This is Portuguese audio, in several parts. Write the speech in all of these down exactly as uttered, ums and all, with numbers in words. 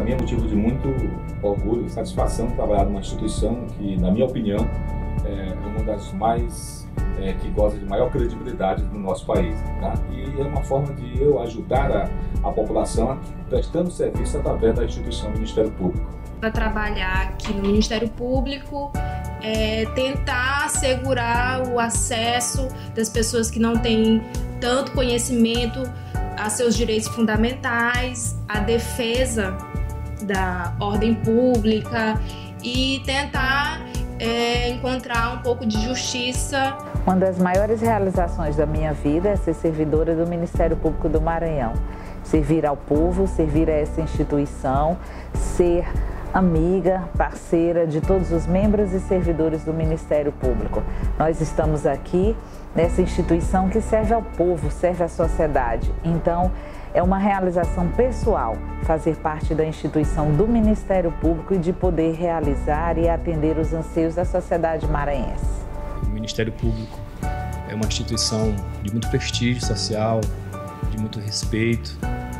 mim é motivo de muito orgulho e satisfação trabalhar numa instituição que, na minha opinião, é uma das mais, é, que goza de maior credibilidade no nosso país. Tá? E é uma forma de eu ajudar a, a população prestando serviço através da instituição do Ministério Público. Para trabalhar aqui no Ministério Público, é tentar assegurar o acesso das pessoas que não têm tanto conhecimento a seus direitos fundamentais, a defesa da ordem pública e tentar é, encontrar um pouco de justiça. Uma das maiores realizações da minha vida é ser servidora do Ministério Público do Maranhão. Servir ao povo, servir a essa instituição, ser amiga, parceira de todos os membros e servidores do Ministério Público. Nós estamos aqui nessa instituição que serve ao povo, serve à sociedade. Então, é uma realização pessoal fazer parte da instituição do Ministério Público e de poder realizar e atender os anseios da sociedade maranhense. O Ministério Público é uma instituição de muito prestígio social, de muito respeito.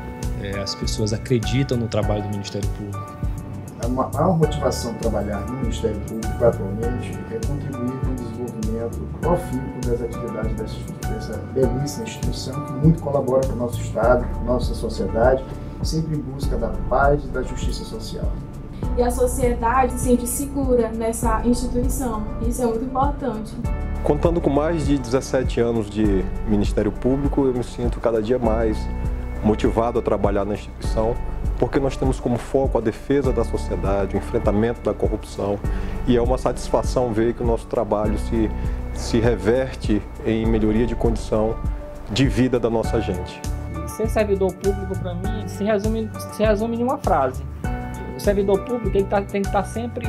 É, as pessoas acreditam no trabalho do Ministério Público. A maior motivação de trabalhar no Ministério Público atualmente é contribuir com o desenvolvimento profícuo das atividades dessa belíssima instituição que muito colabora com o nosso Estado, com a nossa sociedade, sempre em busca da paz e da justiça social. E a sociedade se sente segura nessa instituição, isso é muito importante. Contando com mais de dezessete anos de Ministério Público, eu me sinto cada dia mais motivado a trabalhar na instituição, porque nós temos como foco a defesa da sociedade, o enfrentamento da corrupção, e é uma satisfação ver que o nosso trabalho se, se reverte em melhoria de condição de vida da nossa gente. Ser servidor público, para mim, se resume, se resume em uma frase. O servidor público ele tá, tem que estar sempre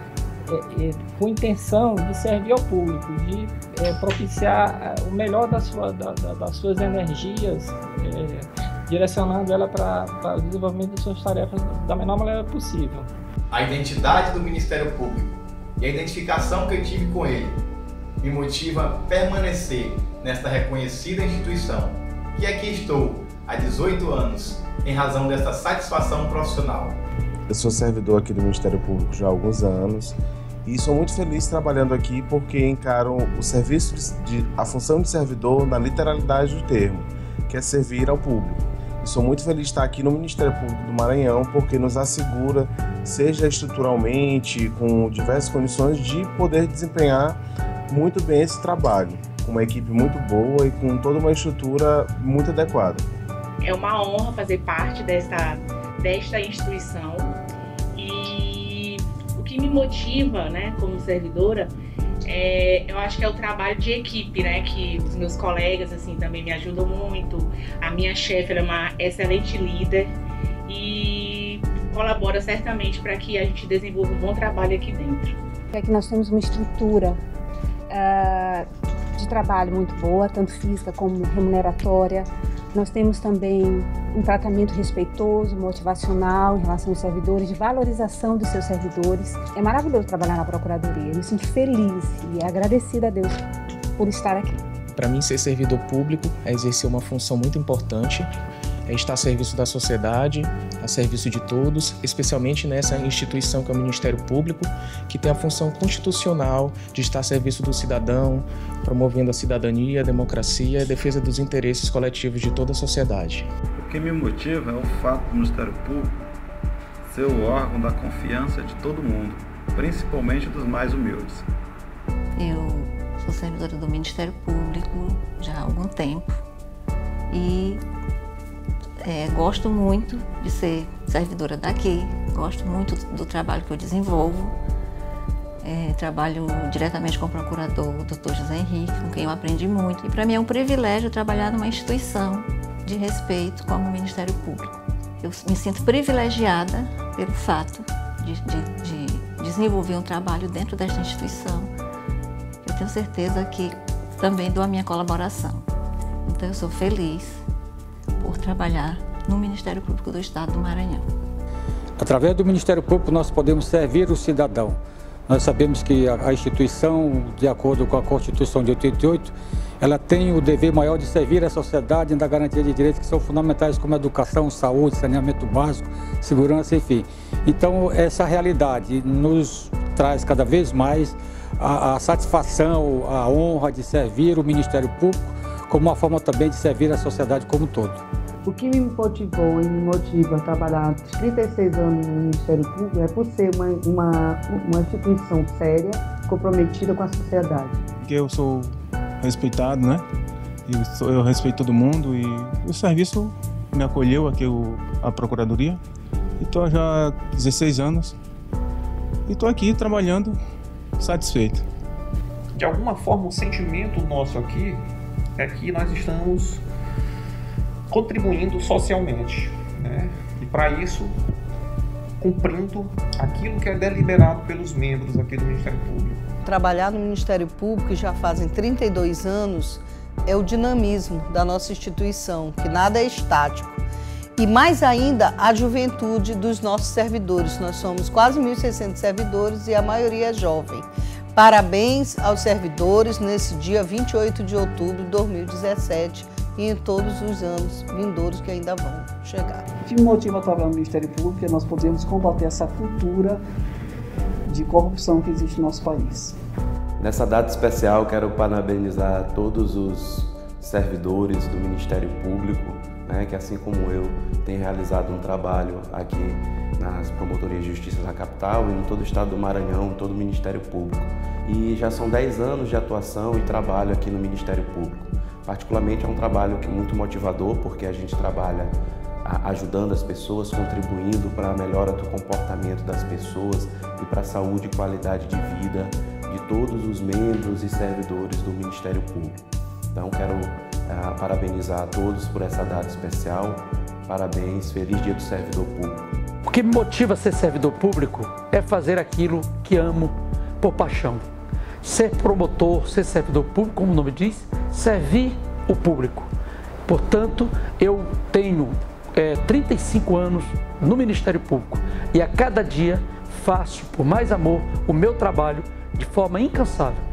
é, é, com intenção de servir ao público, de é, propiciar o melhor da sua, da, da, das suas energias, é, direcionando ela para o desenvolvimento de suas tarefas da menor maneira possível. A identidade do Ministério Público e a identificação que eu tive com ele me motiva a permanecer nesta reconhecida instituição, e aqui estou há dezoito anos em razão desta satisfação profissional. Eu sou servidor aqui do Ministério Público já há alguns anos e sou muito feliz trabalhando aqui porque encaro o serviço de, a função de servidor na literalidade do termo, que é servir ao público. E sou muito feliz de estar aqui no Ministério Público do Maranhão porque nos assegura, seja estruturalmente, com diversas condições, de poder desempenhar muito bem esse trabalho, com uma equipe muito boa e com toda uma estrutura muito adequada. É uma honra fazer parte desta, desta instituição e o que me motiva, né, como servidora, É, eu acho que é o trabalho de equipe, né? Que os meus colegas assim também me ajudam muito. A minha chefe ela é uma excelente líder e colabora certamente para que a gente desenvolva um bom trabalho aqui dentro. Aqui nós temos uma estrutura uh, de trabalho muito boa, tanto física como remuneratória. Nós temos também um tratamento respeitoso, motivacional em relação aos servidores, de valorização dos seus servidores. É maravilhoso trabalhar na Procuradoria, eu me sinto feliz e agradecida a Deus por estar aqui. Para mim, ser servidor público é exercer uma função muito importante, é estar a serviço da sociedade, a serviço de todos, especialmente nessa instituição que é o Ministério Público, que tem a função constitucional de estar a serviço do cidadão, promovendo a cidadania, a democracia e a defesa dos interesses coletivos de toda a sociedade. O que me motiva é o fato do Ministério Público ser o órgão da confiança de todo mundo, principalmente dos mais humildes. Eu sou servidora do Ministério Público já há algum tempo e É, gosto muito de ser servidora daqui, gosto muito do trabalho que eu desenvolvo. É, trabalho diretamente com o procurador, o doutor José Henrique, com quem eu aprendi muito. E para mim é um privilégio trabalhar numa instituição de respeito como o Ministério Público. Eu me sinto privilegiada pelo fato de, de, de desenvolver um trabalho dentro desta instituição. Eu tenho certeza que também dou a minha colaboração. Então eu sou feliz por trabalhar no Ministério Público do Estado do Maranhão. Através do Ministério Público nós podemos servir o cidadão. Nós sabemos que a instituição, de acordo com a Constituição de oitenta e oito, ela tem o dever maior de servir a sociedade na garantia de direitos que são fundamentais, como educação, saúde, saneamento básico, segurança, enfim. Então, essa realidade nos traz cada vez mais a, a satisfação, a honra de servir o Ministério Público, como uma forma também de servir a sociedade como um todo. O que me motivou e me motiva a trabalhar há trinta e seis anos no Ministério Público é por ser uma, uma, uma instituição séria, comprometida com a sociedade. Porque eu sou respeitado, né? Eu, sou, eu respeito todo mundo e o serviço me acolheu aqui, o, a Procuradoria. E estou já há dezesseis anos e estou aqui trabalhando satisfeito. De alguma forma, o sentimento nosso aqui é que nós estamos contribuindo socialmente, né? E para isso, cumprindo aquilo que é deliberado pelos membros aqui do Ministério Público. Trabalhar no Ministério Público, já fazem trinta e dois anos, é o dinamismo da nossa instituição, que nada é estático. E mais ainda, a juventude dos nossos servidores. Nós somos quase mil e seiscentos servidores e a maioria é jovem. Parabéns aos servidores nesse dia vinte e oito de outubro de dois mil e dezessete e em todos os anos vindouros que ainda vão chegar. O que me motiva a trabalhar no Ministério Público é nós podemos combater essa cultura de corrupção que existe no nosso país. Nessa data especial, quero parabenizar todos os servidores do Ministério Público, né, que assim como eu, tem realizado um trabalho aqui nas promotorias de justiça na capital e em todo o estado do Maranhão, em todo o Ministério Público. E já são dez anos de atuação e trabalho aqui no Ministério Público. Particularmente é um trabalho que é muito motivador, porque a gente trabalha ajudando as pessoas, contribuindo para a melhora do comportamento das pessoas e para a saúde e qualidade de vida de todos os membros e servidores do Ministério Público. Então quero uh, parabenizar a todos por essa data especial. Parabéns, feliz Dia do Servidor Público. O que me motiva a ser servidor público é fazer aquilo que amo por paixão. Ser promotor, ser servidor público, como o nome diz, servir o público. Portanto, eu tenho é, trinta e cinco anos no Ministério Público e a cada dia faço, por mais amor, o meu trabalho de forma incansável.